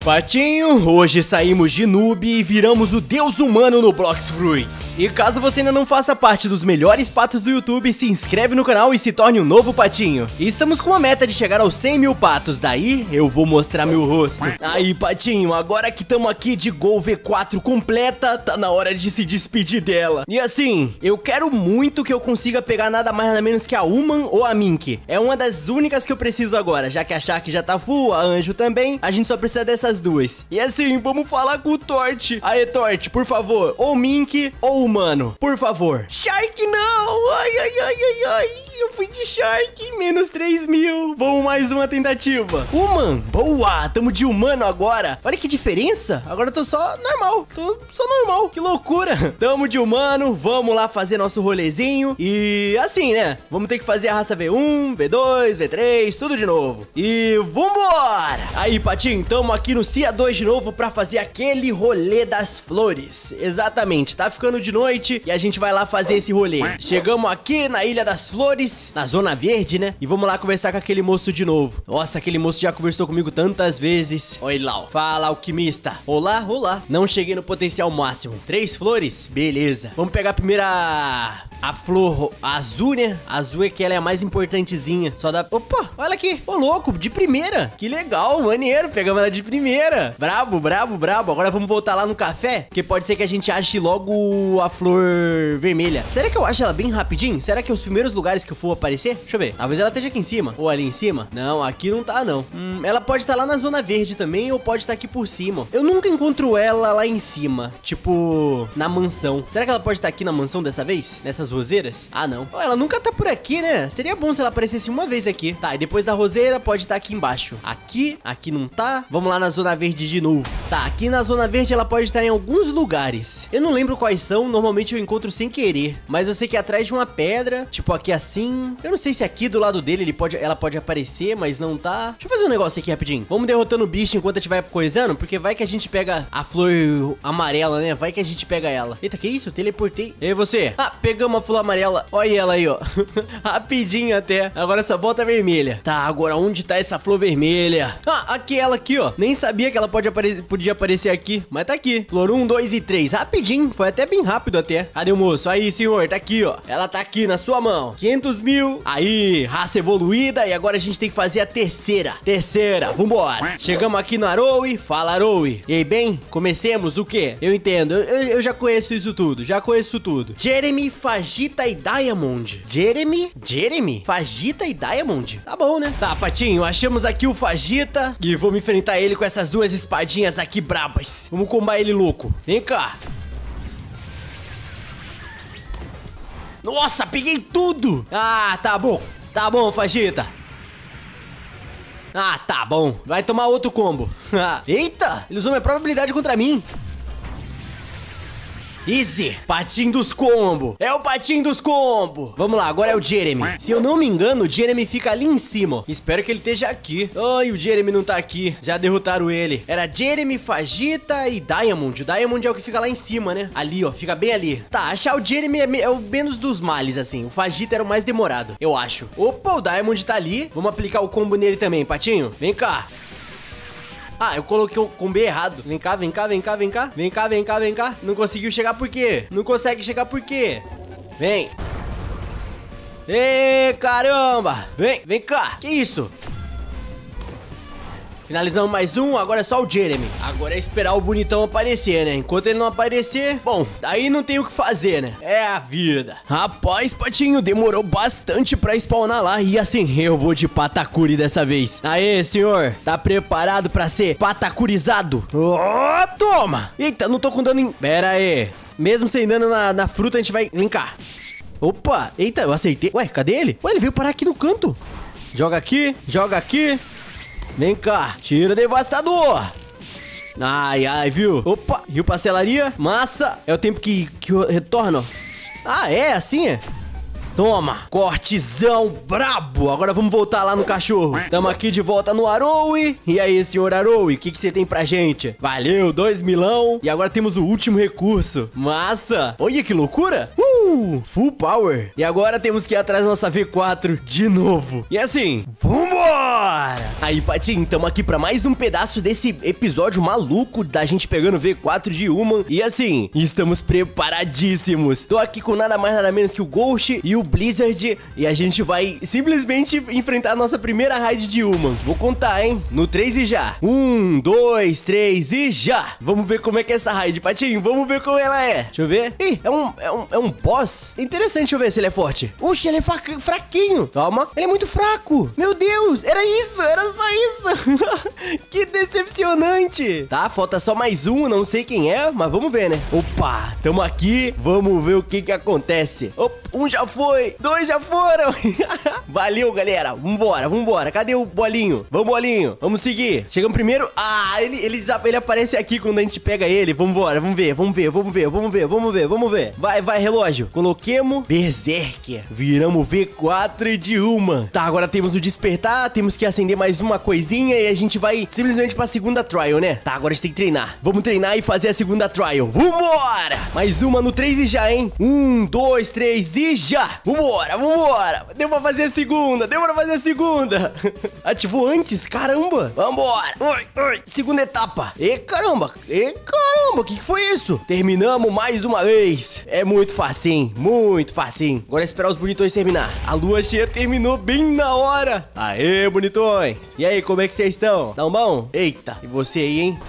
Patinho, hoje saímos de noob e viramos o deus humano no Blox Fruits. E caso você ainda não faça parte dos melhores patos do YouTube, se inscreve no canal e se torne um novo patinho. E estamos com a meta de chegar aos 100 mil patos, daí eu vou mostrar meu rosto. Aí, patinho, agora que estamos aqui de Gol V4 completa, tá na hora de se despedir dela. E assim, eu quero muito que eu consiga pegar nada mais nada menos que a Human ou a Mink. É uma das únicas que eu preciso agora, já que a Shark já tá full, a Anjo também, a gente só precisa dessas duas. E assim, vamos falar com o Torte. Aê, Torte, por favor, ou Mink ou Humano, por favor. Shark não! Ai, ai, ai, ai, ai. Eu fui de Shark, menos 3 mil. Vamos mais uma tentativa. Human, boa, tamo de humano agora. Olha que diferença, agora eu tô só normal. Tô só normal, que loucura. Tamo de humano, vamos lá fazer nosso rolezinho. E assim, né, vamos ter que fazer a raça V1, V2, V3, tudo de novo. E vambora. Aí, Patinho, tamo aqui no CIA 2 de novo pra fazer aquele rolê das flores. Exatamente, tá ficando de noite e a gente vai lá fazer esse rolê. Chegamos aqui na Ilha das Flores, na Zona Verde, né? E vamos lá conversar com aquele moço de novo. Nossa, aquele moço já conversou comigo tantas vezes. Oi, Lau. Fala, alquimista. Olá, olá. Não cheguei no potencial máximo. 3 flores? Beleza. Vamos pegar a primeira... a flor azul, né? Azul é que ela é a mais importantezinha. Só dá... Opa, olha aqui. Ô, louco, de primeira. Que legal, maneiro. Pegamos ela de primeira. Brabo, brabo, brabo. Agora vamos voltar lá no café, porque pode ser que a gente ache logo a flor vermelha. Será que eu acho ela bem rapidinho? Será que os primeiros lugares que eu for aparecer? Deixa eu ver. Talvez ela esteja aqui em cima. Ou ali em cima. Não, aqui não tá, não. Ela pode estar lá na Zona Verde também, ou pode estar aqui por cima. Eu nunca encontro ela lá em cima. Tipo, na mansão. Será que ela pode estar aqui na mansão dessa vez? Nessas roseiras? Ah, não. Oh, ela nunca tá por aqui, né? Seria bom se ela aparecesse uma vez aqui. Tá, e depois da roseira pode estar aqui embaixo. Aqui não tá. Vamos lá na Zona Verde de novo. Tá, aqui na Zona Verde ela pode estar em alguns lugares. Eu não lembro quais são, normalmente eu encontro sem querer. Mas eu sei que é atrás de uma pedra, tipo aqui assim. Eu não sei se aqui do lado dele ela pode aparecer, mas não tá. Deixa eu fazer um negócio aqui rapidinho. Vamos derrotando o bicho enquanto a gente vai coisando, porque vai que a gente pega a flor amarela, né? Vai que a gente pega ela. Eita, que isso? Eu teleportei. E aí, você? Ah, pegamos a flor amarela. Olha ela aí, ó. Rapidinho até. Agora só volta a vermelha. Tá, agora onde tá essa flor vermelha? Ah, aqui ela aqui, ó. Nem sabia que ela podia aparecer aqui, mas tá aqui. Flor 1, 2 e 3. Rapidinho. Foi até bem rápido até. Cadê o moço? Aí, senhor. Tá aqui, ó. Ela tá aqui na sua mão. 500 mil. Aí, raça evoluída. E agora a gente tem que fazer a terceira. Vambora. Chegamos aqui no Aroe. Fala, Aroe. E aí, bem? Comecemos o quê? Eu entendo. Eu já conheço isso tudo. Jeremy, Fagita e Diamond. Jeremy, Fagita e Diamond. Tá bom, né? Tá, Patinho, achamos aqui o Fagita e vamos enfrentar ele com essas duas espadinhas aqui brabas. Vamos combar ele louco. Vem cá. Nossa, peguei tudo. Ah, tá bom. Tá bom, Fagita. Ah, tá bom. Vai tomar outro combo. Eita, ele usou minha própria habilidade contra mim. Easy, patinho dos combos. É o patinho dos combos. Vamos lá, agora é o Jeremy. Se eu não me engano, o Jeremy fica ali em cima. Espero que ele esteja aqui. Ai, o Jeremy não tá aqui. Já derrotaram ele. Era Jeremy, Fagita e Diamond. O Diamond é o que fica lá em cima, né? Ali, ó, fica bem ali. Tá, achar o Jeremy é o menos dos males, assim. O Fagita era o mais demorado, eu acho. Opa, o Diamond tá ali. Vamos aplicar o combo nele também, patinho. Vem cá. Ah, eu coloquei o combo errado. Vem cá. Não conseguiu chegar por quê? Não consegue chegar por quê? Vem. Ê, caramba. Vem cá. Que isso? Finalizamos mais um, agora é só o Jeremy. Agora é esperar o bonitão aparecer, né? Enquanto ele não aparecer, bom, daí não tem o que fazer, né? É a vida. Rapaz, Patinho, demorou bastante pra spawnar lá. E assim, eu vou de Patacuri dessa vez. Aê, senhor, tá preparado pra ser patacurizado? Oh, toma! Eita, não tô com dano em... Pera aí. Mesmo sem dano na fruta, a gente vai... Vem cá. Opa, eita, eu acertei. Ué, cadê ele? Ué, ele veio parar aqui no canto. Joga aqui. Vem cá, tira devastador. Ai, viu? Opa, rio pastelaria, massa. É o tempo que eu retorno. Ah, é assim? É? Toma, cortezão brabo. Agora vamos voltar lá no cachorro. Tamo aqui de volta no Aroe. E aí, senhor Aroe, o que você tem pra gente? Valeu, 2 milão. E agora temos o último recurso. Massa. Olha que loucura. Full power. E agora temos que ir atrás da nossa V4 de novo. E assim, vambora. Vambora! Aí, Patinho, tamo aqui pra mais um pedaço desse episódio maluco da gente pegando V4 de Human. E assim, estamos preparadíssimos. Tô aqui com nada mais nada menos que o Ghost e o Blizzard. E a gente vai simplesmente enfrentar a nossa primeira raid de Human. Vou contar, hein? No 3 e já. 1, 2, 3 e já! Vamos ver como é que é essa raid, Patinho. Vamos ver como ela é. Deixa eu ver. Ih, é um boss? Interessante, deixa eu ver se ele é forte. Oxe, ele é fraquinho. Calma. Ele é muito fraco. Meu Deus, era isso, era só isso. Que decepcionante. Tá, falta só mais um, não sei quem é, mas vamos ver, né? Opa, tamo aqui. Vamos ver o que acontece. Opa, um já foi, dois já foram. Valeu, galera. Vambora, vambora. Cadê o bolinho? Vamos, bolinho. Vamos seguir. Chegamos primeiro. Ah, ele aparece aqui quando a gente pega ele. Vambora, vamos ver. Vamos ver. Vai, relógio. Coloquemos Berserker. Viramos V4 de uma. Tá, agora temos o despertar. Temos que acender mais uma coisinha e a gente vai simplesmente pra segunda trial, né? Tá, agora a gente tem que treinar. Vamos treinar e fazer a segunda trial. Vambora! Mais uma no 3 e já, hein? 1, 2, 3 e já! Vambora! Deu pra fazer a segunda! Ativou antes? Caramba! Vambora! Oi, segunda etapa! E caramba! O que foi isso? Terminamos mais uma vez! É muito facinho, muito facinho. Agora é esperar os bonitões terminar. A lua cheia terminou bem na hora! Aê, bonitões! E aí, como é que vocês estão? Tão bom? Eita! E você aí, hein?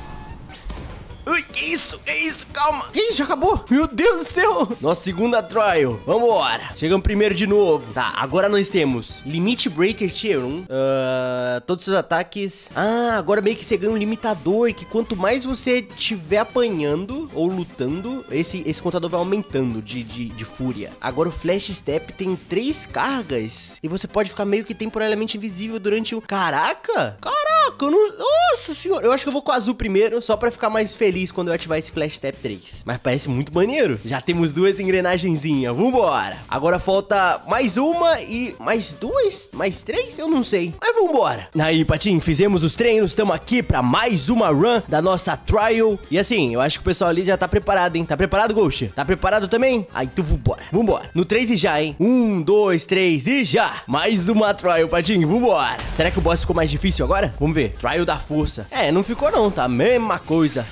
Ui, que isso? Calma. Que isso? Já acabou? Meu Deus do céu. Nossa segunda trial. Vambora. Chegamos primeiro de novo. Tá, agora nós temos Limit Breaker Tier 1. Todos os ataques. Ah, agora meio que você ganha um limitador que quanto mais você estiver apanhando ou lutando, esse contador vai aumentando de fúria. Agora o Flash Step tem 3 cargas e você pode ficar meio que temporariamente invisível durante o... Caraca, eu não... Nossa senhora. Eu acho que eu vou com o azul primeiro, só pra ficar mais feliz quando eu ativar esse Flash Step 3. Mas parece muito maneiro. Já temos 2 engrenagenzinhas. Vambora. Agora falta mais uma e mais 2? Mais 3? Eu não sei. Mas vambora. Aí, Patinho, fizemos os treinos. Estamos aqui pra mais uma run da nossa trial. E assim, eu acho que o pessoal ali já tá preparado, hein? Tá preparado, Ghost? Tá preparado também? Aí, então vambora. No 3 e já, hein? 1, 2, 3 e já. Mais uma trial, Patinho. Vambora. Será que o boss ficou mais difícil agora? Vamos ver. Trial da força. É, não ficou não, tá? Mesma coisa,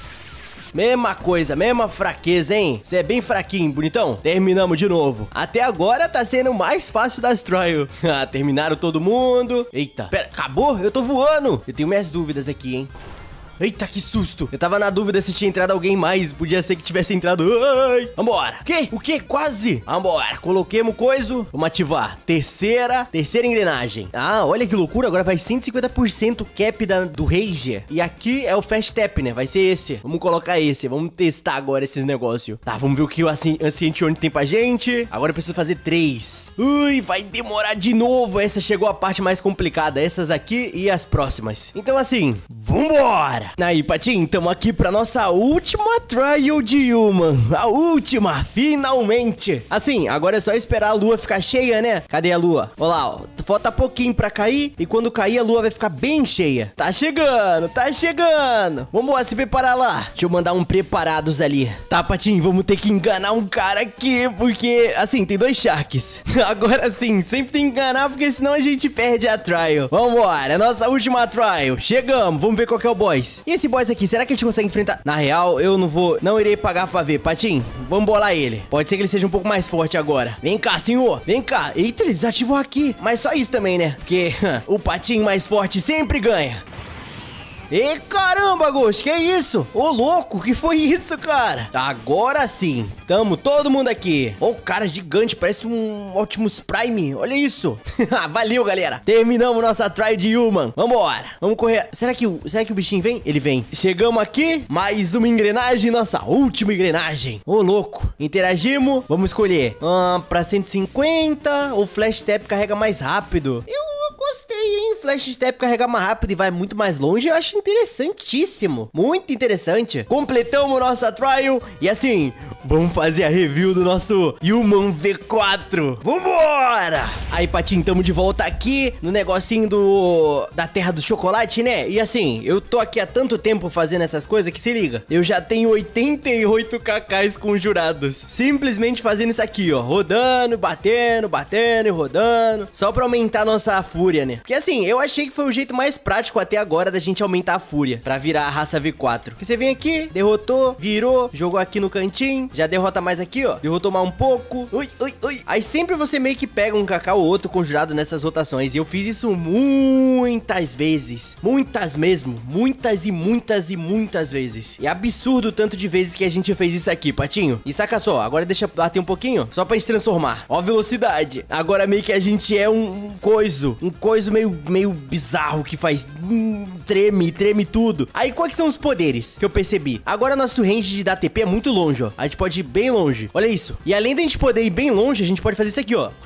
mesma fraqueza, hein? Você é bem fraquinho, bonitão. Terminamos de novo. Até agora tá sendo mais fácil das trials. Terminaram todo mundo. Eita, pera, acabou? Eu tô voando. Eu tenho minhas dúvidas aqui, hein? Eita, que susto. Eu tava na dúvida se tinha entrado alguém mais. Podia ser que tivesse entrado... Ai. Vambora. O quê? Quase. Vambora. Coloquemos coisa. Vamos ativar. Terceira engrenagem. Ah, olha que loucura. Agora vai 150% cap do Ranger. E aqui é o Fast Step, né? Vai ser esse. Vamos colocar esse. Vamos testar agora esses negócios. Tá, vamos ver o que o Ancient One tem pra gente. Agora eu preciso fazer 3. Ui, vai demorar de novo. Essa chegou a parte mais complicada. Essas aqui e as próximas. Então assim, vambora. Aí, Patinho, estamos aqui pra nossa última trial de Human. A última, finalmente. Assim, agora é só esperar a lua ficar cheia, né? Cadê a lua? Olha lá, ó. Falta pouquinho pra cair. E quando cair, a lua vai ficar bem cheia. Tá chegando. Vamos se preparar lá. Deixa eu mandar um preparados ali. Tá, Patinho, vamos ter que enganar um cara aqui. Porque, assim, tem 2 Sharks. Agora sim, sempre tem que enganar, porque senão a gente perde a trial. Vambora, nossa última trial. Chegamos, vamos ver qual que é o boss. E esse boss aqui, será que a gente consegue enfrentar? Na real, eu não irei pagar pra ver. Patinho, vamos bolar ele. Pode ser que ele seja um pouco mais forte agora. Vem cá, senhor. Vem cá. Eita, ele desativou aqui. Mas só isso também, né? Porque o Patinho mais forte sempre ganha. E caramba, Ghost, que isso? Ô, louco, que foi isso, cara? Agora sim, tamo todo mundo aqui. Ô, cara gigante, parece um Optimus Prime. Olha isso. Valeu, galera. Terminamos nossa try de Human. Vambora. Vamos correr. Será que o bichinho vem? Ele vem. Chegamos aqui. Mais uma engrenagem. Nossa última engrenagem. Ô, louco. Interagimos. Vamos escolher. Pra 150. O Flash Step carrega mais rápido. Eu gostei, hein? Flash Step carrega mais rápido e vai muito mais longe. Eu acho interessantíssimo. Muito interessante. Completamos nossa trial. E assim, Vamos fazer a review do nosso Human V4. Vambora! Aí, Patinho, tamo de volta aqui no negocinho da Terra do Chocolate, né? E assim, eu tô aqui há tanto tempo fazendo essas coisas que se liga. Eu já tenho 88 cacais conjurados. Simplesmente fazendo isso aqui, ó. Rodando, batendo e rodando. Só pra aumentar a nossa fúria, né? Porque assim, eu achei que foi o jeito mais prático até agora da gente aumentar a fúria. Pra virar a raça V4. Porque você vem aqui, derrotou, virou, jogou aqui no cantinho. Já derrota mais aqui, ó. Derrotou mais um pouco. Ui. Aí sempre você meio que pega um cacau ou outro conjurado nessas rotações. E eu fiz isso muitas vezes. Muitas mesmo. Muitas vezes. E é absurdo o tanto de vezes que a gente fez isso aqui, Patinho. E saca só, agora deixa eu bater um pouquinho, só pra gente transformar. Ó a velocidade. Agora meio que a gente é um coiso meio bizarro que faz... treme tudo. Aí quais são os poderes que eu percebi? Agora nosso range de dar TP é muito longe, ó. A gente pode ir bem longe. Olha isso. E além da gente poder ir bem longe, a gente pode fazer isso aqui, ó.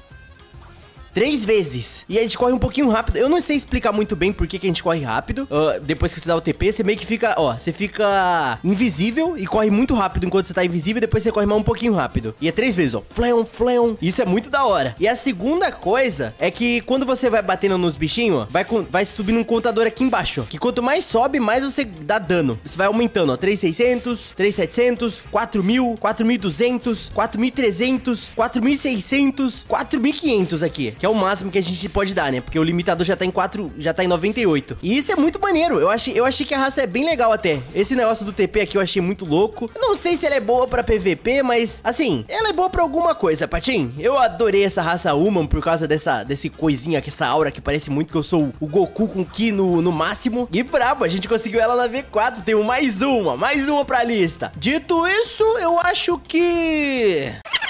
3 vezes. E a gente corre um pouquinho rápido. Eu não sei explicar muito bem por que a gente corre rápido. Depois que você dá o TP, você meio que fica... Ó, você fica invisível e corre muito rápido enquanto você tá invisível. E depois você corre mais um pouquinho rápido. E é 3 vezes, ó. Fleon. Isso é muito da hora. E a segunda coisa é que quando você vai batendo nos bichinhos, ó, vai subindo um contador aqui embaixo, ó. Que quanto mais sobe, mais você dá dano. Você vai aumentando, ó. 3.600, 3.700, 4.000, 4.200, 4.300, 4.600, 4.500 aqui. Que é o máximo que a gente pode dar, né? Porque o limitador já tá em 98. E isso é muito maneiro. Eu achei que a raça é bem legal até. Esse negócio do TP aqui eu achei muito louco. Eu não sei se ela é boa pra PVP, mas, assim, ela é boa pra alguma coisa, Patinho. Eu adorei essa raça Human por causa desse coisinha aqui, essa aura que parece muito que eu sou o Goku com Ki no máximo. E brabo, a gente conseguiu ela na V4. Tem mais uma pra lista. Dito isso, eu acho que...